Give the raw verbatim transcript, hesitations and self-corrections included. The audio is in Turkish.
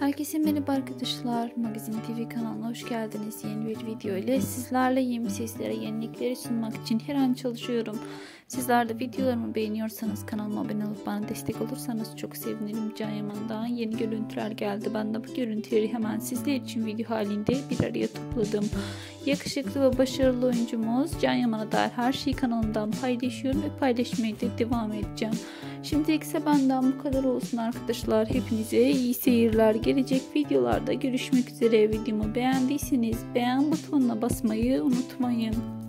Herkese merhaba arkadaşlar. Magazin T V kanalına hoş geldiniz. Yeni bir video ile sizlerle yeni seslere yenilikleri sunmak için her an çalışıyorum. Sizler de videolarımı beğeniyorsanız kanalıma abone olup bana destek olursanız çok sevinirim. Can Yaman'dan yeni görüntüler geldi. Ben de bu görüntüleri hemen sizler için video halinde bir araya topladım. Yakışıklı ve başarılı oyuncumuz Can Yaman'a dair her şeyi kanalımdan paylaşıyorum ve paylaşmaya da devam edeceğim. Şimdilik ise benden bu kadar olsun arkadaşlar. Hepinize iyi seyirler. Gelecek videolarda görüşmek üzere. Videomu beğendiyseniz beğen butonuna basmayı unutmayın.